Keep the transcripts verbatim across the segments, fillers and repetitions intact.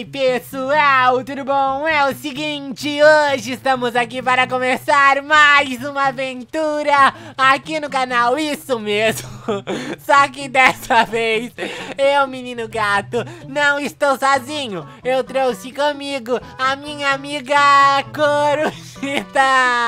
Oi pessoal, tudo bom? É o seguinte, hoje estamos aqui para começar mais uma aventura aqui no canal, isso mesmo. Só que dessa vez, eu, menino gato, não estou sozinho. Eu trouxe comigo a minha amiga Coruchita.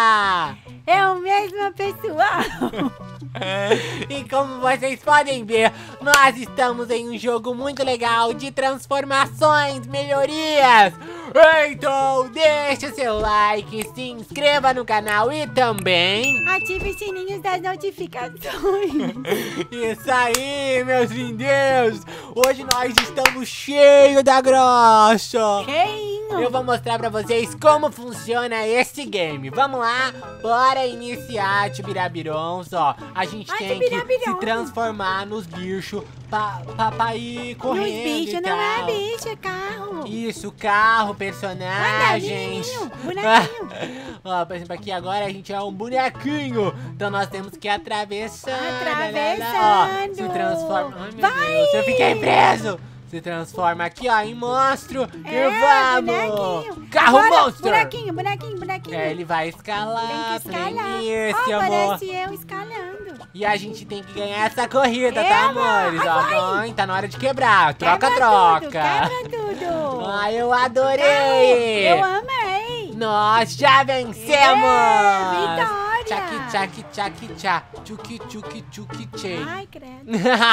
Eu mesma, pessoal. E como vocês podem ver, nós estamos em um jogo muito legal de transformações, melhorias. Então deixa seu like, se inscreva no canal e também ative os sininhos das notificações. Isso aí, meus lindos. Hoje nós estamos cheios da graça. Cheinho. Eu vou mostrar pra vocês como funciona esse game. Vamos lá, bora iniciar Tibirabirons, ó. A gente Ai, tem que se transformar nos bichos pra, pra, pra ir correndo. Nos bichos, não é bicho, é carro. Isso, carro, personagens. Bonequinho. Ó, por exemplo, aqui agora a gente é um bonequinho. Então nós temos que ir atravessando. Atravessando. Ó, se transforma. Ai, meu Vai. Deus, eu fiquei preso. Se transforma aqui, ó, em monstro. É, e vamos! bonequinho. Carro Agora, monstro! Bonequinho, bonequinho, bonequinho. É, ele vai escalar. Tem que escalar. Esse, Ó, amor. parece eu escalando. E a gente tem que ganhar essa corrida, Eba, tá, amores? ai, Ó, vai. mãe, tá na hora de quebrar. Troca, Quebra troca. tudo, quebra tudo. Ai, eu adorei. Eu amei. Nós já vencemos. É, vitória. Tchaki, tchaki, tchaki, tchá. Tchuki, tchuki, tchuki, tchê. Ai, credo.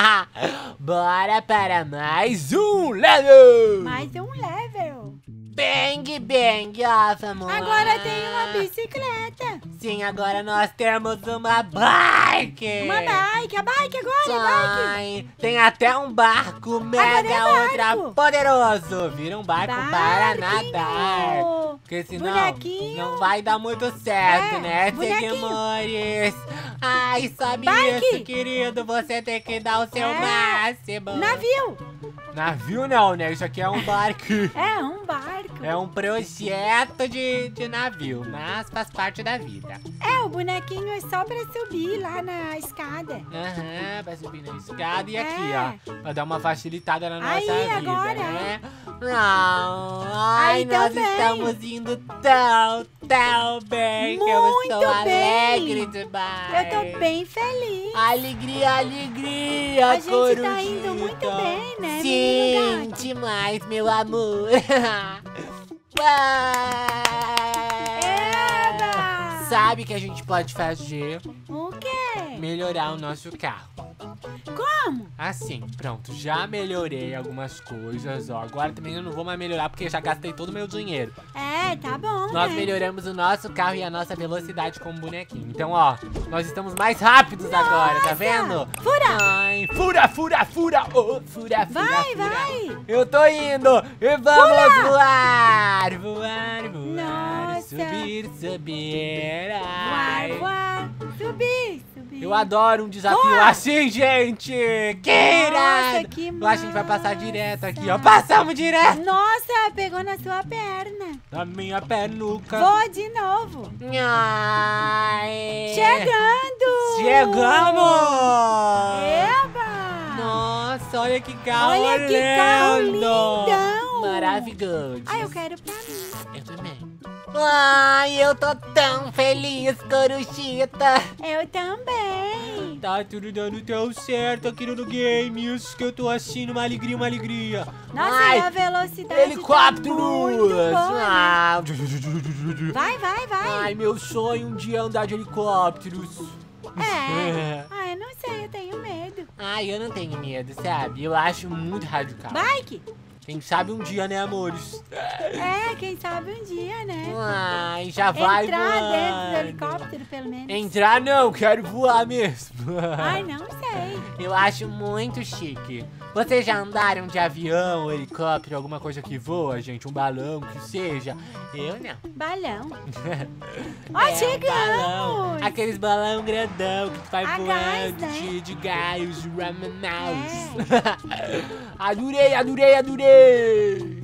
Bora para mais um level. Mais um level. Bang, bang, ó, vamos. Agora tem uma bicicleta. Sim, agora nós temos uma bike. Uma bike, a bike agora, a bike. Ai, tem até um barco mega é ultra barco. poderoso. Vira um barco para Barquinho. nadar. Porque senão Bonequinho. não vai dar muito certo, É, né, bonequinho. seguimores? Ai, sabe Bike. isso, querido? Você tem que dar o seu É. máximo. Navio. Navio não, né? Isso aqui é um barco. É um barco. É um projeto de, de navio, mas faz parte da vida. É, o bonequinho é só pra subir lá na escada. Aham, vai subir na escada e É. aqui, ó. Pra dar uma facilitada na nossa Aí, vida, agora. né? Não, ai, Aí, nós tão bem. estamos indo tão, tão bem que eu Muito estou bem. alegre demais. Eu tô bem feliz. Alegria, alegria, A gente tá Corujita. indo muito bem, né, Sim, menino gato? demais, meu amor. Eba! Sabe o que a gente pode fazer? O quê? Melhorar o nosso carro. Como? Assim, pronto, já melhorei algumas coisas, ó. Agora também eu não vou mais melhorar porque eu já gastei todo o meu dinheiro. É, tá bom, Nós né? melhoramos o nosso carro e a nossa velocidade como bonequinho. Então, ó, nós estamos mais rápidos agora, tá vendo? Fura! Ai, fura, fura, fura! Oh, fura, fura, Vai, fura. vai! Eu tô indo! E vamos Fura! voar! Voar, voar, Nossa! subir, subir. Voar, Ai. voar, subir, subir. Eu adoro um desafio Voa! assim, gente! Que irado! que Eu acho que a gente vai passar massa! direto aqui, ó. Passamos direto! Nossa, pegou na sua perna. Na minha pernuca. Voa de novo. Ai. Chegando! Chegamos! Eba! Nossa, olha que carro Olha que carro lindo! lindão! Maravilhoso! Ah, eu quero pra mim. Eu também. Ai, eu tô tão feliz, Coruchita! Eu também. Tá tudo dando tão certo aqui no game. Isso que eu tô assim, uma alegria, uma alegria. Nossa, Ai, e a velocidade helicópteros! tá muito boa, né? Ah. Vai, vai, vai. Ai, meu sonho um dia é andar de helicópteros. É. Ah, eu não sei, eu tenho medo. Ai, eu não tenho medo, sabe? Eu acho muito radical. Bike? Quem sabe um dia, né, amores? É, quem sabe um dia, né? Ai, já vai Entrar voando. dentro do helicóptero, pelo menos. Entrar não, quero voar mesmo. Ai, não sei. Eu acho muito chique. Vocês já andaram de avião, helicóptero, alguma coisa que voa, gente? Um balão, que seja? Eu não. Balão. Ó, É, um chegamos. balão. Aqueles balão grandão que tu vai A voando, gás, né? cheio de gaios, de ramanaus. Adorei, adorei, adorei.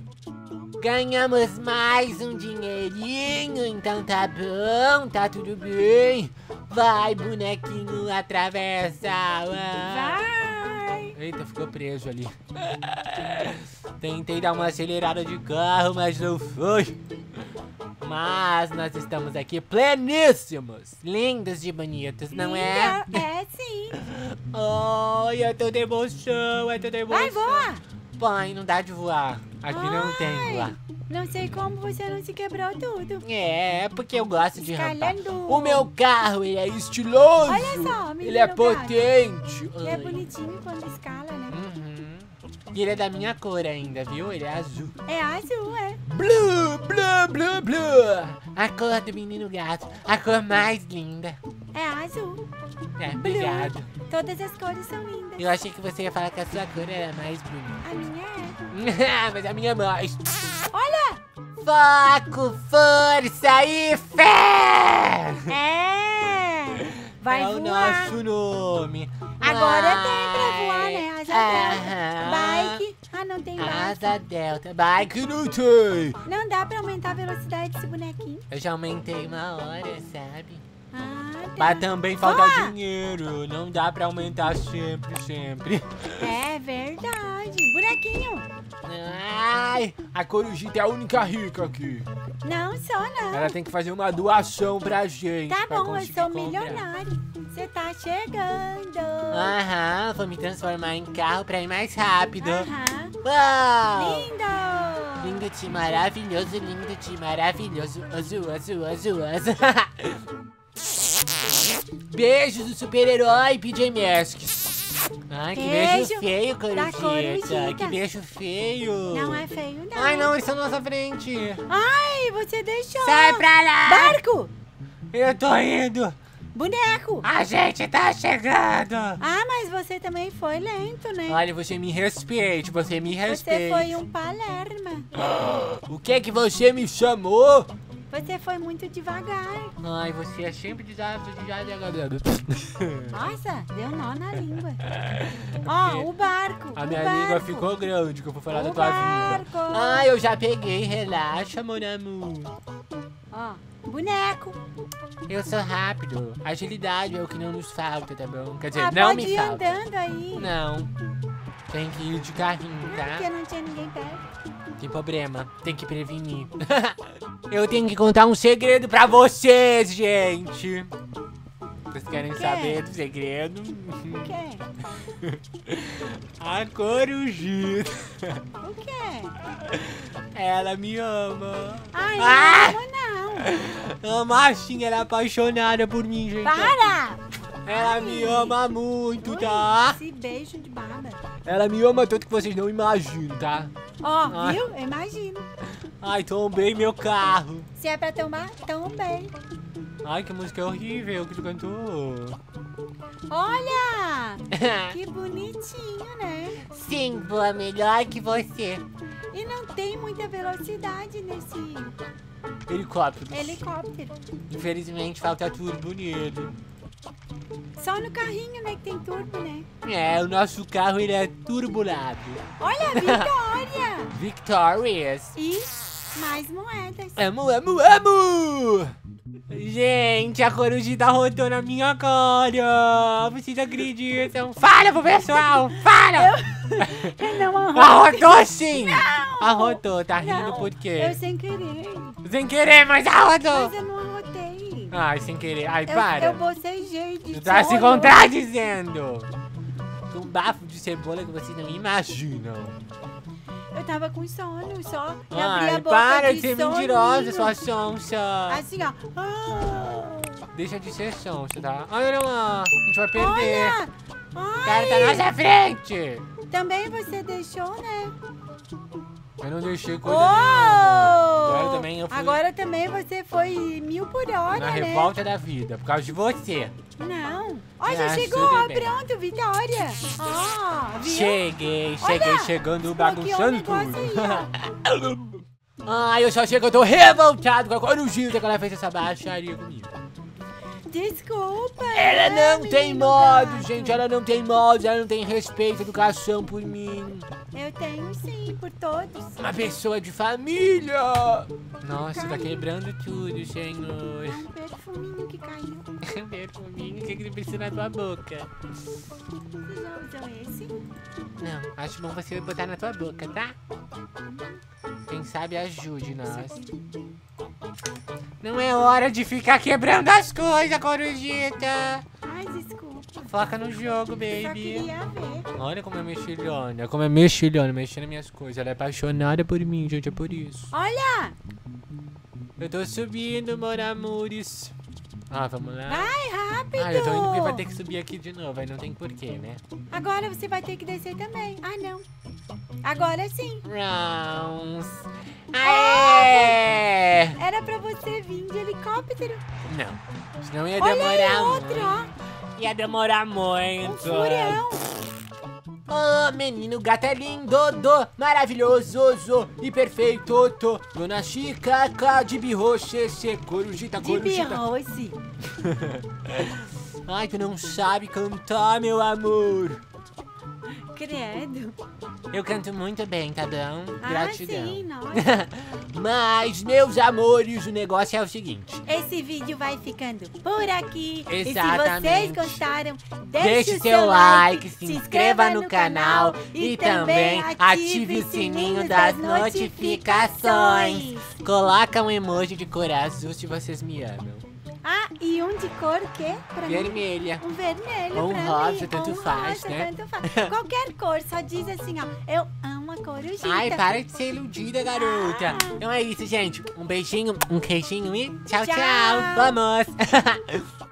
Ganhamos mais um dinheirinho, então tá bom, tá tudo bem. Vai, bonequinho, atravessa. Vai. Eita, ficou preso ali. Tentei dar uma acelerada de carro, mas não foi. Mas nós estamos aqui pleníssimos, lindos e bonitos, não é? Linda, é sim. Ai, é tanta emoção, é tanta emoção. Vai, voa. Pai, não dá de voar. Aqui não tem Ai, voar. Não sei como você não se quebrou tudo. É, porque eu gosto de rampar. Escalando. O meu carro, ele é estiloso. Olha só, menino ele é gato. potente. Ele é Ai. bonitinho quando escala, né? Uhum. E ele é da minha cor ainda, viu? Ele é azul. É azul, é. Blue, blue, blue, blue. A cor do menino gato. A cor mais linda. É azul. É, obrigado. Todas as cores são lindas. Eu achei que você ia falar que a sua cor era mais bonita. A minha é. Mas a minha é mais. Olha! Foco, força e fé! É! Vai é voar. o nosso nome. Agora Vai. tem pra voar, né? Asa Aham. delta. Bike. Ah, não tem bike. Asa delta. Bike não tem. Não dá pra aumentar a velocidade desse bonequinho. Eu já aumentei uma hora, sabe? Ah, tá. Mas também falta Voa. dinheiro. Não dá pra aumentar sempre, sempre. É verdade. Bonequinho. Ai, a Corujita é a única rica aqui. Não sou, não. Ela tem que fazer uma doação pra gente. Tá pra bom, eu conseguir sou comprar. milionário. Você tá chegando. Aham, vou me transformar em carro pra ir mais rápido. Aham. Uau! Lindo. Lindo de maravilhoso, lindo de maravilhoso. Azul, azul, azul, azul. Beijos do super-herói P J Masks. Ai, que beijo, Beijo feio, da Corujita. Corujita. Que beijo feio. Não é feio, não. Ai, não, eles estão na nossa frente. Ai, você deixou. Sai pra lá. Barco. Eu tô indo. Boneco. A gente tá chegando. Ah, mas você também foi lento, né? Olha, você me respeite, você me Você respeite. foi um Palerma. O que que você me chamou? Você foi muito devagar. Ai, você é sempre desafiado. Nossa, deu nó na língua. Ó, o barco. A o minha barco. língua ficou grande que eu vou falar da O tua barco. vida. Ai, eu já peguei, relaxa, mon amour. Ó, boneco. Eu sou rápido. Agilidade é o que não nos falta, tá bom? Quer dizer, Ah, não pode me ir falta. andando aí. Não. Tem que ir de carrinho, Não, tá? porque não tinha ninguém perto. Tem problema, tem que prevenir. Eu tenho que contar um segredo pra vocês, gente. Vocês querem quê? saber do segredo? O quê? A Corujita. O quê? Ela me ama. Ai, Ah! não, não. Ama sim, ela é apaixonada por mim, gente. Para! Ela me ama muito, tá? Esse beijo de baba. Ela me ama tanto que vocês não imaginam, tá? Ó, Ai. viu? Eu imagino. Ai, tombei meu carro. Se é pra tomar, também. Ai, que música horrível que tu cantou. Olha! Que bonitinho, né? Sim, voa melhor que você. E não tem muita velocidade nesse Helicóptero. helicóptero. Infelizmente falta turbo nele. Só no carrinho, né, que tem turbo, né? É, o nosso carro ele é turbulado. Olha, Vitória! Victorious. E mais moedas. Amo, amo, amo! Gente, a Corujita rodou na minha cara. Vocês acreditam? Fala pro pessoal! Fala! Eu não arroto. Arrotou sim! Não! Arrotou, tá rindo Não, por quê? Eu sem querer. Sem querer, mas arrotou! Mas eu não arrotei. Ai, sem querer. Ai, Eu, para. eu bocejei de Tu tá se sono. contradizendo. Com um bafo de cebola que vocês não imaginam. Eu tava com sono só. E abri Ai, a boca para de de ser soninho. mentirosa, sua sonsa. Assim, ó. Ah, Deixa de ser sonsa, tá? Olha lá, a gente vai perder. olha! O cara tá Ai, na nossa frente. também você deixou, né? Eu não deixei coisa Oh! nenhuma. Agora também eu fui Agora também você foi mil por hora, na né? revolta da vida, por causa de você. Não. Ó, já Ah, chegou. tudo Ó, bem. pronto, Vitória. Ó, viu? Cheguei, cheguei Olha, chegando, desbloqueou bagunçando o negócio tudo. Ai, eu só chego, eu tô revoltado com a Corujita que ela fez essa baixaria comigo. desculpa. Ela não menino tem modo, gato. gente. Ela não tem modo, ela não tem respeito, educação por mim. Eu tenho sim, por todos. Uma pessoa de família. Nossa, tá Caiu. quebrando tudo, senhor. É um perfuminho que caiu. Perfuminho, o que que precisa na tua boca? Você já usou esse? Não, acho bom você botar na tua boca, tá? Quem sabe ajude nós. Não é hora de ficar quebrando as coisas, Corujita. Ai, desculpa. Foca no jogo, Só baby. queria ver. Olha como é mexilhona, como é mexilhona, mexendo nas minhas coisas. Ela é apaixonada por mim, gente, é por isso. Olha! Eu tô subindo, meus amores. Ah, vamos lá. Vai rápido! Ah, eu tô indo porque vai ter que subir aqui de novo, aí não tem porquê, né? Agora você vai ter que descer também. Ah, não. Agora sim. Rounds. Aê! Era pra você vir de helicóptero. Não, senão ia Olha aí, demorar outro, muito. ó. Ia demorar Um muito. furão. Oh, menino gato é lindo, do, maravilhoso, zo, e perfeito, tô. Dona Chica, de birroche, se, corujita, De corujita. birroce. Ai, tu não sabe cantar, meu amor. Credo. Eu canto muito bem, tá bom? Ah, Gratidão. sim, nossa. Mas, meus amores, o negócio é o seguinte. Esse vídeo vai ficando por aqui. Exatamente. E se vocês gostaram, deixe, Deixe o seu like, se inscreva no canal e também ative o sininho das notificações. Coloca um emoji de coração se vocês me amam. Ah, e um de cor o quê? Pra mim? Vermelha. Um vermelho Ou um pra rosa, mim. tanto Ou um faz, rosa, né? tanto faz. Qualquer cor, só diz assim, ó. Eu amo a corujita. Ai, para de ser iludida, garota. Então é isso, gente. Um beijinho, um queijinho e tchau, tchau. Tchau. Vamos.